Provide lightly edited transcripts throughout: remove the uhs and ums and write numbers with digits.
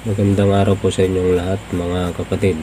Magandang araw po sa inyong lahat mga kapatid.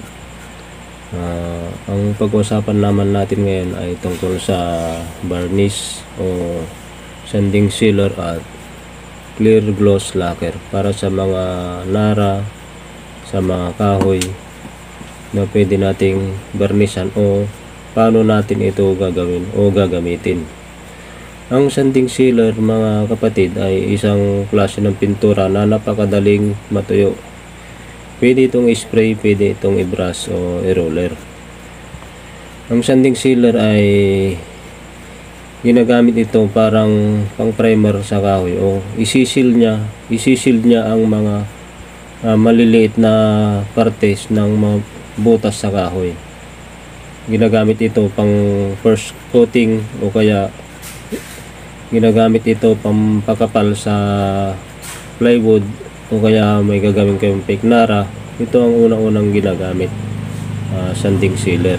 Ang pag-uusapan naman natin ngayon ay tungkol sa varnish o sanding sealer at clear gloss lacquer para sa mga nara, sa mga kahoy na pwede nating varnishan o paano natin ito gagawin o gagamitin. Ang sanding sealer mga kapatid ay isang klase ng pintura na napakadaling matuyo. Pwede itong spray, pwede itong i-brush o i-roller. Ang sanding sealer ay ginagamit ito parang pang primer sa kahoy o isisil niya ang mga maliliit na partes ng mga butas sa kahoy. Ginagamit ito pang first coating o kaya ginagamit ito pang pakapal sa plywood o kaya may gagawin kayong fake nara. Ito ang unang-unang ginagamit, sanding sealer.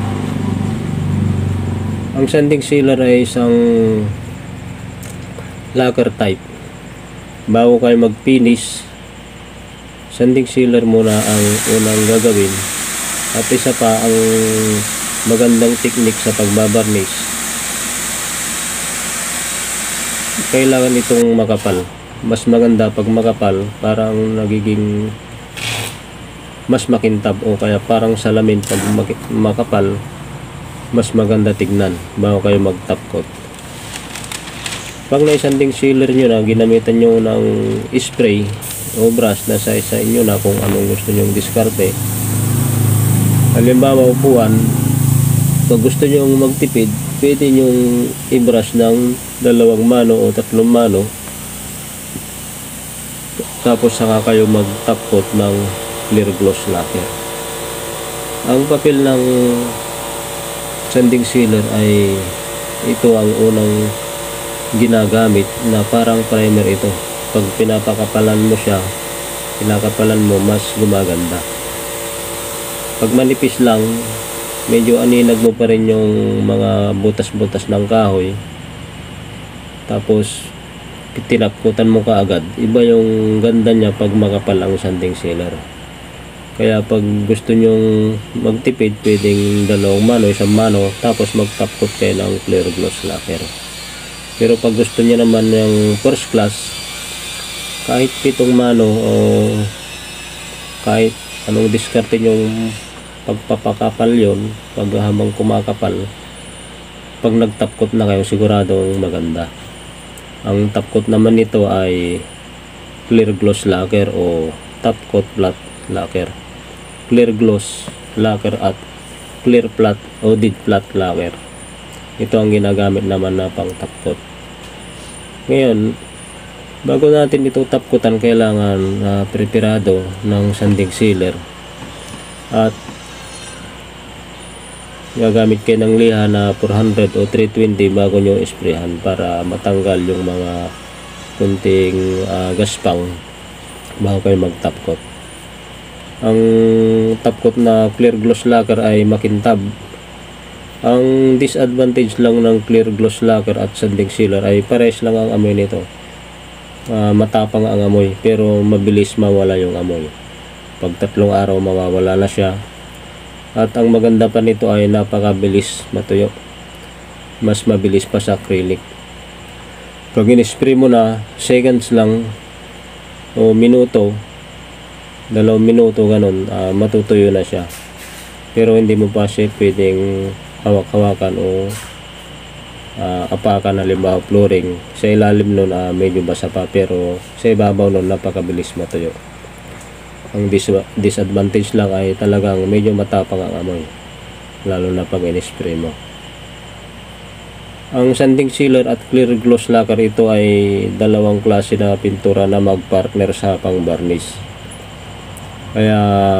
Ang sanding sealer ay isang lacquer type. Bago kayo mag-finish, sanding sealer muna ang unang gagawin. At isa pa ang magandang technique sa pagbabarnish, kailangan itong makapal. Mas maganda pag makapal, parang nagiging mas makintab o kaya parang salamin. Pag makapal, mas maganda tignan bago kayo mag-top coat. Pag na-sanding sealer nyo na, ginamitan nyo ng spray o brush, na sa inyo na kung anong gusto nyo diskarte. Halimbawa upuan, pag gusto nyo magtipid, pwede nyo i-brush ng 2 mano o 3 mano, tapos saka kayo mag-top coat ng clear gloss lacquer. Ang papel ng sanding sealer ay ito ang unang ginagamit na parang primer ito. Pag pinapakapalan mo siya, pinakapalan mo, mas gumaganda. Pag manipis lang, medyo aninag mo pa rin yung mga butas-butas ng kahoy, tapos tinapkutan mo kaagad. Iba yung ganda niya pag makapal ang sanding sealer. Kaya pag gusto nyong magtipid, pwedeng 2 mano, 1 mano, tapos mag-top coat kayo ng clear gloss lacquer. Pero pag gusto niya naman yung first class, kahit 7 mano o kahit anong diskarte yung pagpapakapal yon, pag habang kumakapal, pag nag-top coat na kayo, siguradong maganda. Ang top coat naman nito ay clear gloss lacquer o top coat flat lacquer. Clear gloss lacquer at clear flat o dead flat lacquer. Ito ang ginagamit naman na pang top coat. Ngayon, bago natin ito top coatan, kailangan preparado ng sanding sealer. At gagamit kayo ng liha na 400 o 320 bago nyo isprayhan para matanggal yung mga kunting gaspang bago kayo mag top coat. Ang top coat na clear gloss lacquer ay makintab. Ang disadvantage lang ng clear gloss lacquer at sanding sealer ay pares lang ang amoy nito. Matapang ang amoy pero mabilis mawala yung amoy. Pag 3 araw mawawala na siya. At ang maganda pa nito ay napakabilis matuyo. Mas mabilis pa sa acrylic. Pag in-spray mo na, seconds lang o minuto, 2 minuto ganun, matutuyo na siya. Pero hindi mo pa siya pwedeng hawak-hawakan o apakan, halimbawa flooring. Sa ilalim nun medyo basa pa, pero sa ibabaw nun napakabilis matuyo. Ang disadvantage lang ay talagang medyo matapang ang amoy, lalo na pag in-spray mo. Ang sanding sealer at clear gloss lacquer, ito ay 2 klase na pintura na mag-partner sa pang-varnish. Kaya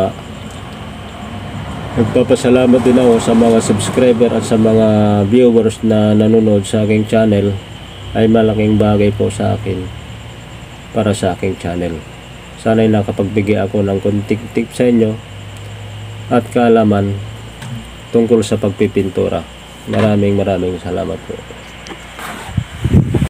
nagpapasalamat din ako sa mga subscriber at sa mga viewers na nanonood sa aking channel. Ay malaking bagay po sa akin para sa aking channel. Sana'y nakapagbigay ako ng konting tip sa inyo at kaalaman tungkol sa pagpipintura. Maraming salamat po.